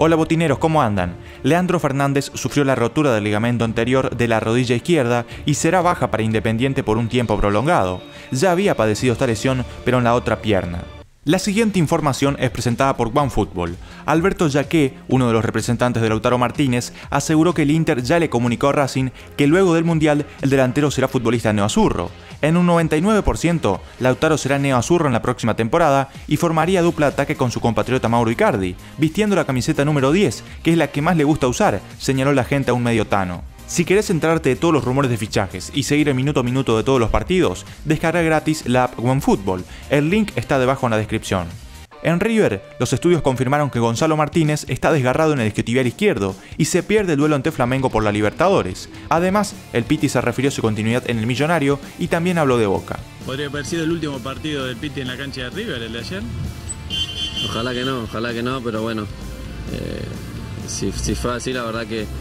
Hola botineros, ¿cómo andan? Leandro Fernández sufrió la rotura del ligamento anterior de la rodilla izquierda y será baja para Independiente por un tiempo prolongado. Ya había padecido esta lesión, pero en la otra pierna. La siguiente información es presentada por OneFootball. Alberto Jaqué, uno de los representantes de Lautaro Martínez, aseguró que el Inter ya le comunicó a Racing que luego del Mundial el delantero será futbolista neoazurro. En un 99%, Lautaro será neoazurro en la próxima temporada y formaría dupla ataque con su compatriota Mauro Icardi, vistiendo la camiseta número 10, que es la que más le gusta usar, señaló la gente a un medio tano. Si querés enterarte de todos los rumores de fichajes y seguir el minuto a minuto de todos los partidos, descarga gratis la app OneFootball. El link está debajo en la descripción. En River, los estudios confirmaron que Gonzalo Martínez está desgarrado en el isquiotibial izquierdo y se pierde el duelo ante Flamengo por la Libertadores. Además, el Piti se refirió a su continuidad en el Millonario y también habló de Boca. ¿Podría haber sido el último partido del Piti en la cancha de River, el de ayer? Ojalá que no, pero bueno, si fue así, la verdad que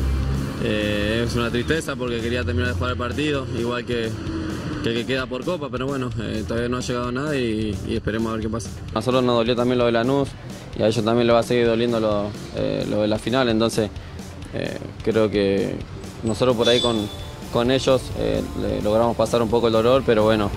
es una tristeza porque quería terminar de jugar el partido, igual que el que queda por Copa, pero bueno, todavía no ha llegado nada y esperemos a ver qué pasa. A nosotros nos dolió también lo de Lanús y a ellos también les va a seguir doliendo lo de la final, entonces creo que nosotros por ahí con ellos logramos pasar un poco el dolor, pero bueno,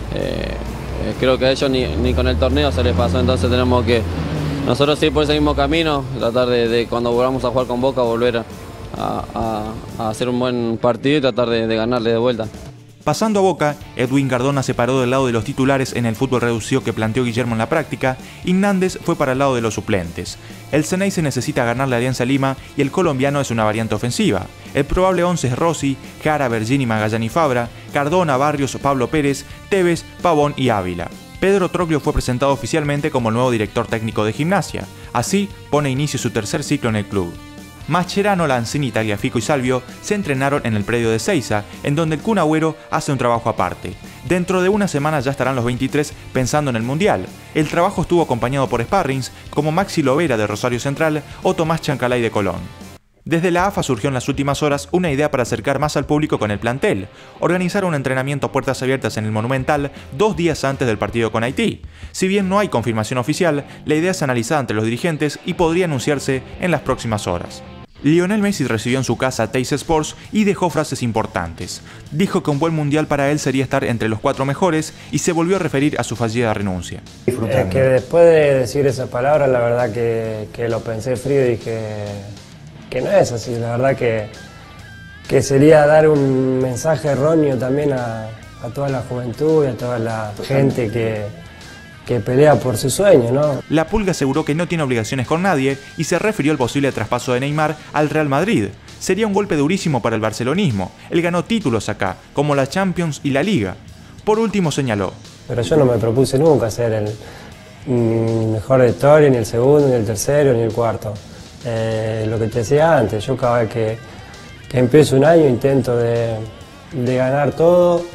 creo que a ellos ni con el torneo se les pasó, entonces tenemos que nosotros seguir por ese mismo camino, tratar de cuando volvamos a jugar con Boca volver a hacer un buen partido y tratar de ganarle de vuelta. Pasando a Boca, Edwin Cardona se paró del lado de los titulares en el fútbol reducido que planteó Guillermo en la práctica y Nández fue para el lado de los suplentes. El Ceneice necesita ganar la Alianza Lima y el colombiano es una variante ofensiva. El probable 11 es Rossi, Jara, Bergini, Magallanes y Fabra, Cardona, Barrios, Pablo Pérez, Tevez, Pavón y Ávila. Pedro Troglio fue presentado oficialmente como el nuevo director técnico de Gimnasia. Así pone inicio su tercer ciclo en el club. Mascherano, Lanzini, Tagliafico y Salvio se entrenaron en el predio de Seiza, en donde el Kun Agüero hace un trabajo aparte. Dentro de una semana ya estarán los 23 pensando en el Mundial. El trabajo estuvo acompañado por sparrings como Maxi Lovera de Rosario Central o Tomás Chancalay de Colón. Desde la AFA surgió en las últimas horas una idea para acercar más al público con el plantel, organizar un entrenamiento a puertas abiertas en el Monumental 2 días antes del partido con Haití. Si bien no hay confirmación oficial, la idea es analizada entre los dirigentes y podría anunciarse en las próximas horas. Lionel Messi recibió en su casa a Teis Sports y dejó frases importantes. Dijo que un buen mundial para él sería estar entre los 4 mejores y se volvió a referir a su fallida renuncia. Que después de decir esas palabras, la verdad que lo pensé frío y dije que no es así. La verdad que sería dar un mensaje erróneo también a toda la juventud y a toda la gente que pelea por su sueño, ¿no? La Pulga aseguró que no tiene obligaciones con nadie y se refirió al posible traspaso de Neymar al Real Madrid. Sería un golpe durísimo para el barcelonismo. Él ganó títulos acá, como la Champions y la Liga. Por último señaló: pero yo no me propuse nunca ser el mejor de historia, ni el segundo, ni el tercero, ni el cuarto. Lo que te decía antes, yo cada vez que empiezo un año intento de ganar todo,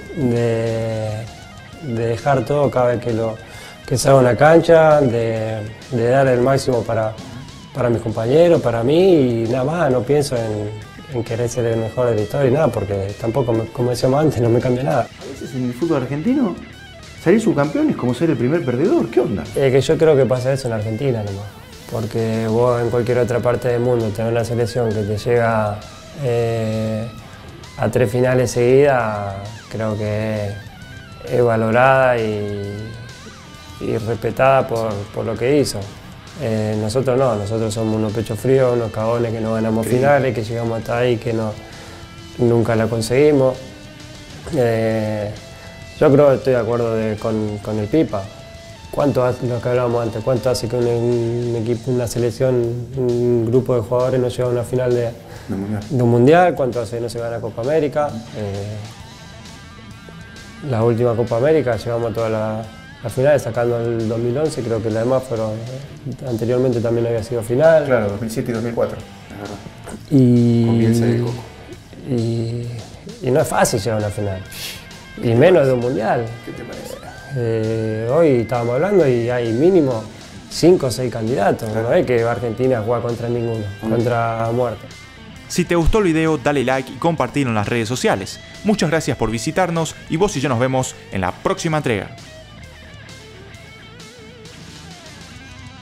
de dejar todo cada vez que salgo a una cancha, de dar el máximo para mis compañeros, para mí y nada más, no pienso en querer ser el mejor de la historia y nada, porque tampoco, como decíamos antes, no me cambia nada. A veces en el fútbol argentino salir subcampeón es como ser el primer perdedor, ¿qué onda? Que yo creo que pasa eso en Argentina nomás, porque vos en cualquier otra parte del mundo tenés una selección que te llega a 3 finales seguidas, creo que es valorada y respetada por lo que hizo. Nosotros no, nosotros somos unos pechos fríos, unos cagones que no ganamos finales, que llegamos hasta ahí, que nunca la conseguimos. Yo creo que estoy de acuerdo con el Pipa. ¿Cuánto hace, lo que hablábamos antes, cuánto hace que un equipo, una selección, un grupo de jugadores no llega a una final de un mundial? ¿Cuánto hace que no se gana Copa América? La última Copa América llegamos a todas las finales, sacando el 2011, creo que las demás fueron, anteriormente también había sido final. Claro, 2007 y 2004. Y, Comienza el Coco. Y no es fácil llegar a una final, y menos de un mundial. ¿Qué te parece? Hoy estábamos hablando y hay mínimo 5 o 6 candidatos, claro. No es que Argentina juega contra ninguno, contra muerte. Si te gustó el video, dale like y compartilo en las redes sociales. Muchas gracias por visitarnos y vos y yo nos vemos en la próxima entrega.